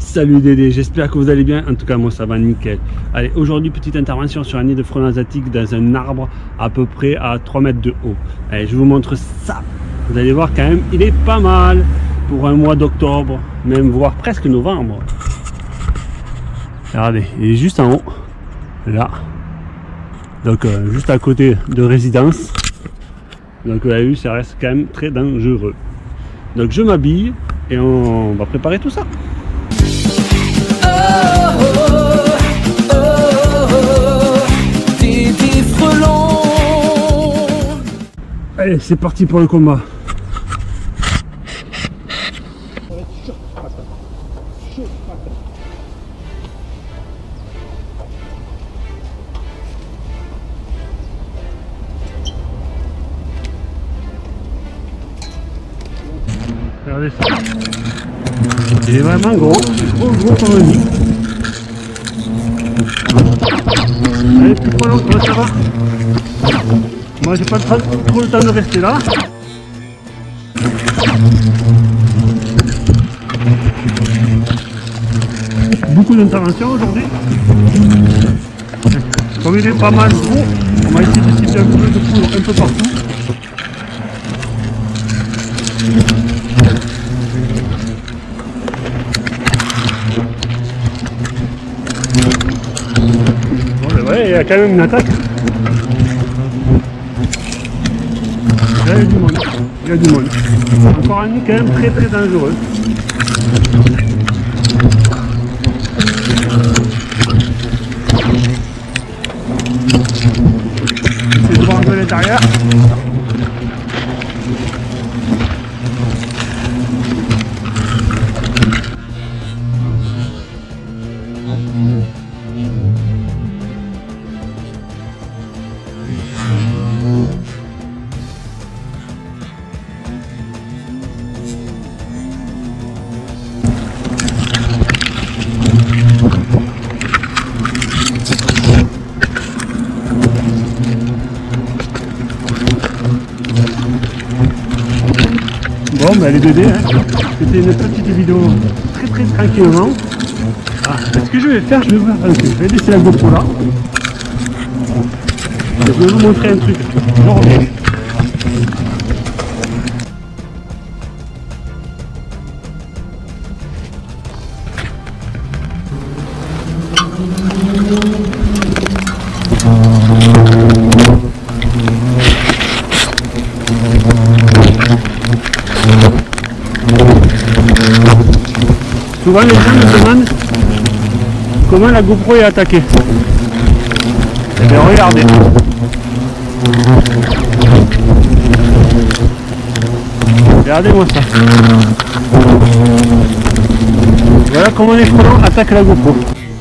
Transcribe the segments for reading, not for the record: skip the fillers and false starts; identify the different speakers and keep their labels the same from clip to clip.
Speaker 1: Salut Dédé, j'espère que vous allez bien, en tout cas moi ça va nickel. Allez, aujourd'hui petite intervention sur un nid de frelons asiatiques dans un arbre à peu près à 3 mètres de haut. Allez, je vous montre ça. Vous allez voir quand même, il est pas mal pour un mois d'octobre, même voire presque novembre. Regardez, il est juste en haut, là. Donc juste à côté de résidence. Donc vous avez vu, ça reste quand même très dangereux. Donc je m'habille et on va préparer tout ça.
Speaker 2: Dédé Frelon.
Speaker 1: Allez, c'est parti pour le combat. Regardez ça. Il est vraiment gros, gros comme un nid. Allez, plus prolong, comment ça va? Moi j'ai pas trop le temps de rester là. Beaucoup d'interventions aujourd'hui. Comme il est pas mal gros, on va essayer de cibler un peu de poudre un peu partout. Ouais, il y a quand même une attaque. Là, il y a du monde. Il y a du monde. Encore un nid quand même très dangereux. J'essaie de voir un peu l'intérieur. Bon, bah les Dédés, hein. C'était une petite vidéo très tranquillement. Ah, ce que je vais faire, je vais laisser la GoPro là. Et je vais vous montrer un truc. Je reviens. Souvent les gens me demandent comment la GoPro est attaquée. Eh bien regardez. Regardez-moi ça. Voilà comment les frelons attaquent la GoPro.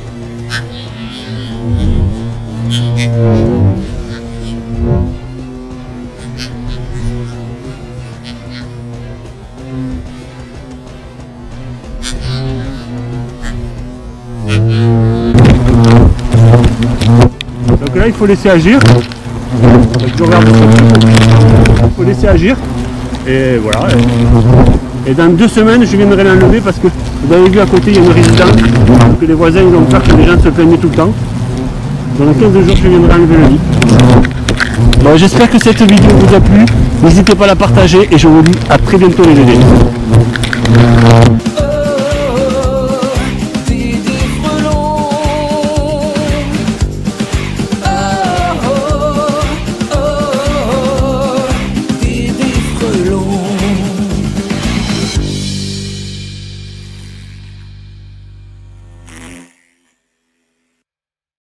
Speaker 1: Donc là il faut laisser agir. Donc, je regarde il faut laisser agir. Et voilà. Et dans 2 semaines je viendrai l'enlever parce que vous avez vu à côté il y a une résidence. Que les voisins ils ont peur que les gens se plaignent tout le temps. Dans 15 jours je viendrai enlever le nid. Bon, j'espère que cette vidéo vous a plu. N'hésitez pas à la partager et je vous dis à très bientôt les Dédés.